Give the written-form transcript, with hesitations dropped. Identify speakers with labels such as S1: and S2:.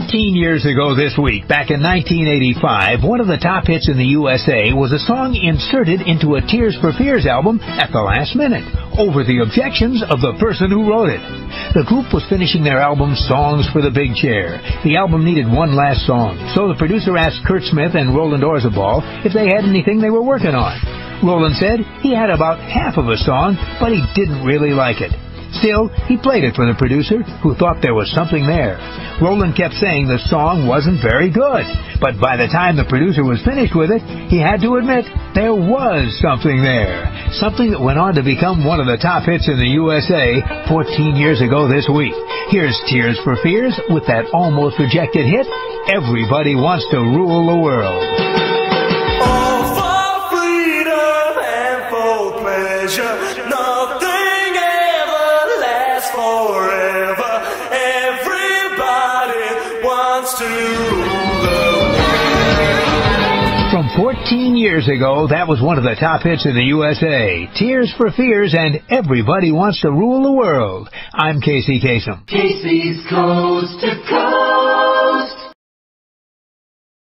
S1: 14 years ago this week, back in 1985, one of the top hits in the USA was a song inserted into a Tears for Fears album at the last minute, over the objections of the person who wrote it. The group was finishing their album Songs for the Big Chair. The album needed one last song, so the producer asked Kurt Smith and Roland Orzabal if they had anything they were working on. Roland said he had about half of a song, but he didn't really like it. Still, he played it for the producer, who thought there was something there. Roland kept saying the song wasn't very good, but by the time the producer was finished with it, he had to admit there was something there. Something that went on to become one of the top hits in the USA 14 years ago this week. Here's Tears for Fears with that almost rejected hit, Everybody Wants to Rule the World.
S2: All for freedom and for pleasure, nothing ever lasts forever. Everybody wants to rule the world.
S1: From 14 years ago, that was one of the top hits in the USA. Tears for Fears and Everybody Wants to Rule the World. I'm Kasem.
S3: Casey's Coast to Coast.